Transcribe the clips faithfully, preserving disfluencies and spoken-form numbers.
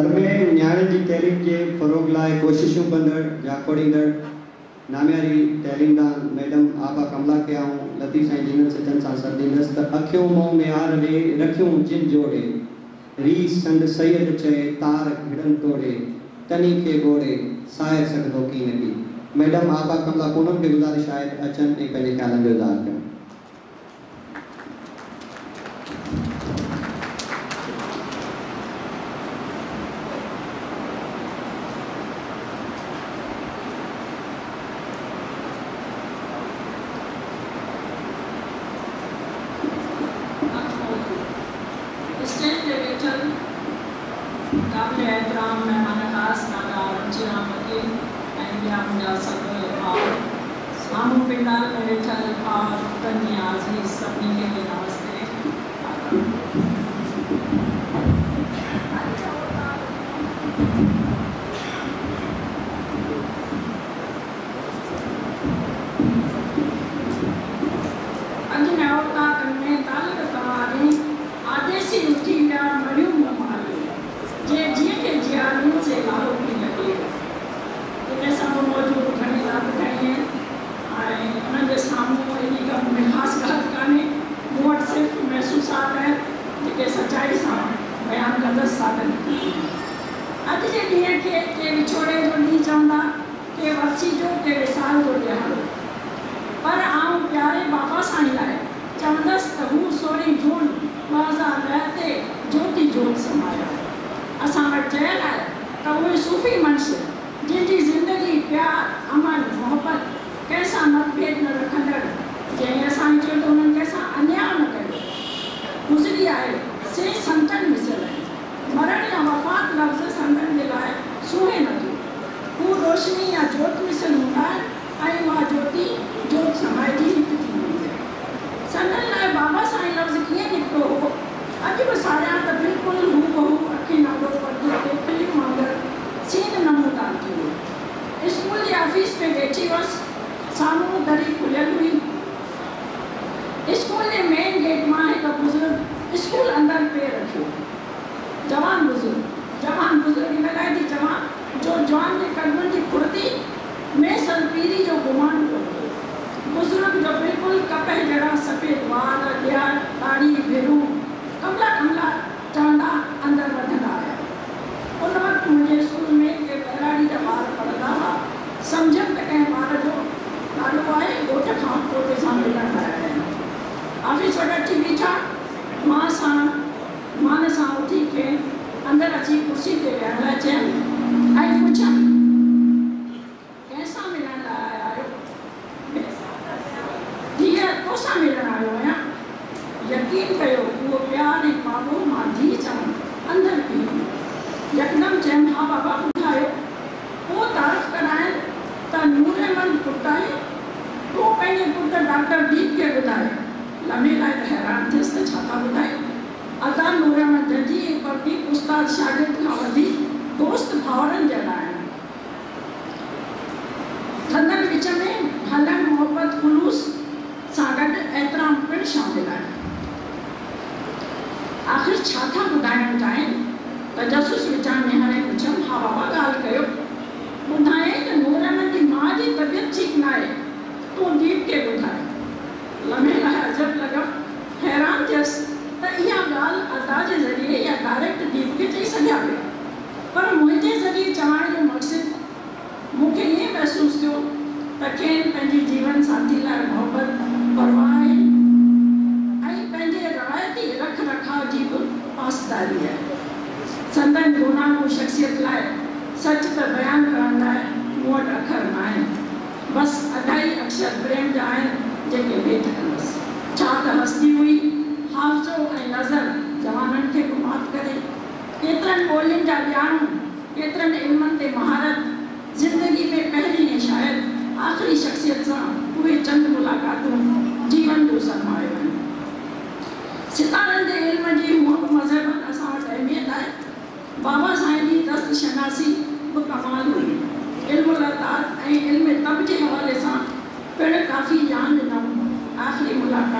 दर में न्याणे जी तहरीक के फ़रोग लाए कोशिशों कंदड़ या खोड़ींदड़ नामियारी तहरीमदान मैडम आबा कमला के आऊं लतीफ़ साईं जिनन सजन सां सदींदस त अखियों मुंह में आर वे रखियों जिन जोड़े री संग सैयद चए तार घिड़न तोड़े तनी के गोड़े सायर सकदो की नकी। मैडम आबा कमला पूनम के गुजारिश आहे अचन ऐं पंहिंजे ख्यालनि जो इज़हार कनि।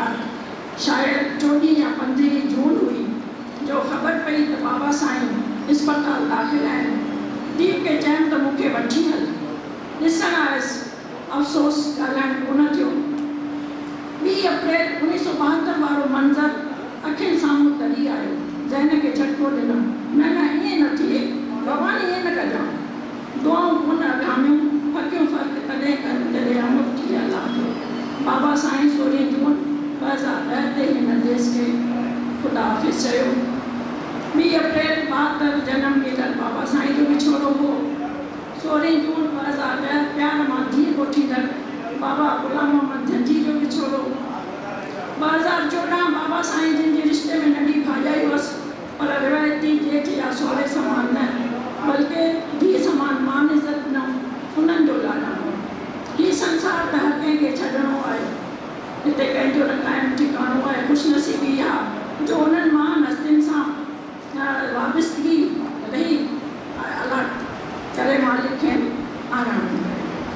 शायद चौदह या पंद्रह जून हुई जो ख़बर पई तो बाबा साईं अस्पताल दाख़िल आहिनि। दीप खे चयमि त मूंखे वठी हल, ॾिसण आयसि, अफ़सोस ॻाल्हाइण कोन थियो। ॿी अप्रैल उणिवीह सौ ॿाहतरि वारो मंज़र अखियुनि साम्हूं तरी आयो। ज़हन खे झटको ॾिनो, न न ईअं न थिए, भॻवान ईअं न कजां। दुआऊं कोन अॻामियूं, फकियूं फ़र्क़ु तॾहिं कर जॾहिं अमुक थी अलाह थियो। बाबा साईं सोरहीं जून ॿ हज़ार ॾह ते हिन देश खे ख़ुदा हाफ़िज़ चयो। ॿी अप्रैल ॿाहतरि जनम ॾींदड़ बाबा साईं जो विछोड़ो हो। सोरहीं जून ॿ हज़ार ॾह प्यार मां धीउ कोठींदड़ बाबा ग़ुलाम मोहम्मद जंजी जो विछोड़ो। ॿ हज़ार चोॾहं बाबा साईं जिन जे रिश्ते में नंढी भाॼाई हुअसि, पर रिवायती जेठ या सहुरे समान न, बल्कि धीउ समान मान इज़त न, उन्हनि जो लाॾाणो। हीउ संसार त हर कंहिंखे छॾिणो आहे, हिते कंहिंजो न क़ाइमु ठिकाणो आहे। ख़ुशनसीबी आहे जो उन्हनि महान हस्तियुनि सां वाबस्तगी रही अलाह करे मालिक खे आराम करे।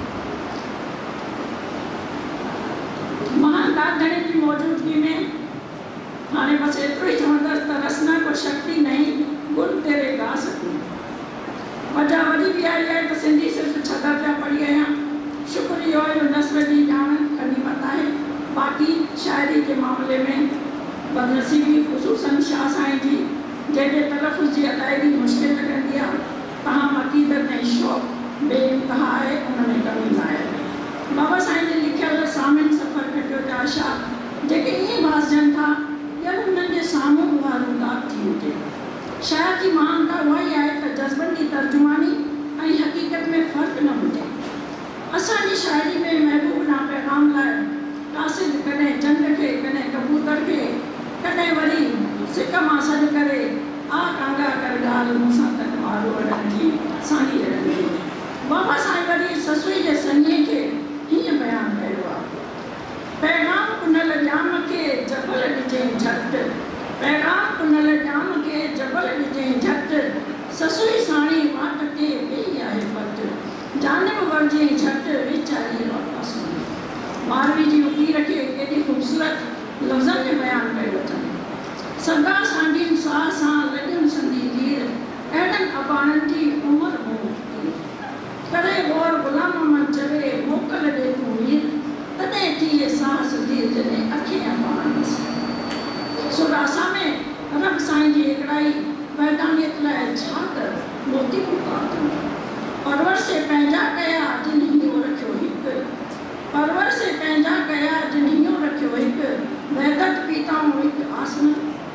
महान दादणे जी मौजूदगी में हाणे बसि एतिरो ई चवंदसि त रसना को शक्ति नहीं, गुण तेरे गा सकूं। वजह वॾी बि आई आहे त सिंधी सिर्फ़ु छह दर्जा पढ़ी आहियां। शुक्र इहो आहे जो नस्ल जी ॼाण ग़नीमत आहे। बाक़ी शाइरी जे मामले में बदनसीबी, ख़ुसूसन शाह साईं जी जंहिंजे तलफ़ुज़ जी अदायगी मुश्किल लॻंदी आहे, तव्हां अक़ीदत ऐं शौक़ु बेइंतहा आहे, उन में कमी न आहे। बाबा साईं जे लिखियल सामिन सफ़र खटियो जा अशार जेके ईअं बाज़जनि था ॼण उन्हनि जे साम्हूं उहा रुदात थी हुजे। शाइर जी महानता उहा ई आहे त जज़्बनि जी तर्जुमानी ऐं हक़ीक़त में फ़र्क़ु न हुजे। असांजी शाइरी में महबूब ना पैगाम लाइ कासिद कॾहिं चंड खे, कॾहिं कबूतर खे, कॾहिं वरी सिक मां सॾु करे आ कांगा कर ॻाल्हि मूंसां तक मारो अड़नि जी साईं अड़नि जी। बाबा साईं वरी ससुई जे सनीअ खे हीअं बयानु कयो आहे, पैगाम कुनल ॼाम खे जबल ॾिजईं झटि, पैगाम कुनल ॼाम खे जबल ॾिजईं झटि, ससुई साणी वाट ते वेई आहे पट, जानिब वरजईं झटि विच आई वापसि। मारवी जी उकीर खे केॾी ख़ूबसूरत लफ़्ज़नि में बयानु कयो अथनि। सदा सांडीनि साह सां लॻियुनि संदी लीर, अहिड़नि अबाणनि जी उमिरि हो करे गौर ग़ुलाम मोहम्मद चवे मोकल ॾे तूं वीर, तॾहिं थिए साहस दीर जॾहिं अखे अबाण सुरासा में रब साईं जी हिकिड़ाई वैदानियत लाइ छा त मोती पुकार परवर से पंहिंजा कया जिन हियो रखियो हिकु, परवर से पंहिंजा कया जिन हियो रखियो हिकु, वैदत पीताऊं हिकु आसन।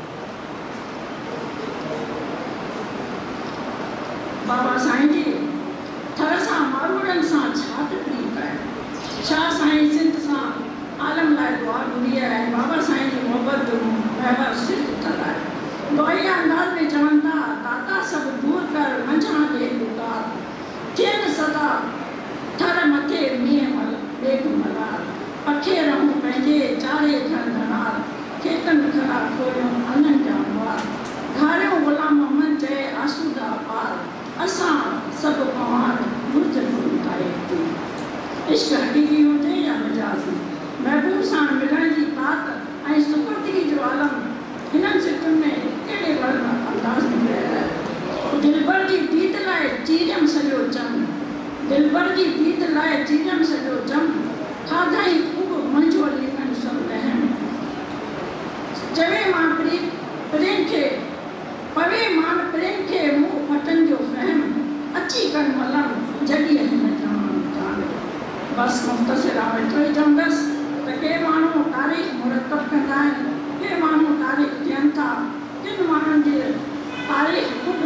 बाबा साईं जी थर सां मारूड़नि सां छा तकलीफ़ आहे। शाह साईं सिंध सां आलम लाइ दुआ घुरी आहे। बाबा साईं जी मोहबत जो वहिंवार सिर्फ़ु ठल आहे। दुआया अंदाज़ में चवनि था, दाता सभु दूर कर मंझां ॾे पुकार, थियनि सदा थर मथे मींहं मल ॾेख मलार, पखे रहूं पंहिंजे चारे घर धनार, खेतनि खरा खोलियूं अननि जा द्वार, घारियो ग़ुलाम मोहम्मद चए आसूदा पार, असां सभु पवार बुर्ज ठाहे थी। इश्क हक़ीक़ी हुजे या मजाज़ी, महबूब सां मिलण जी तात ऐं सुपुर्दगी जो आलम हिननि सिटुनि में कहिड़े वर्ण अंदाज़ में रहियल आहे। दिलबर जी दीद लाइ चीरियम सॼो जम, दिलबर जी दीद लाइ चीरियम सॼो जम, खाधई ख़ूब मंझो लिखनि सभु रहम, चवे मां प्रेम प्रेम खे पवे मान प्रेम खे मुंहुं फटनि जो फहम, अची कनि मलम जॾहिं हिन जान जान। बसि मुख़्तसिर आहे एतिरो ई चवंदसि त के माण्हू तारीख़ मुरतब कंदा आहिनि, के माण्हू तारीख़ ॾियनि था, किन माण्हुनि जी तारीख़ ख़ुदि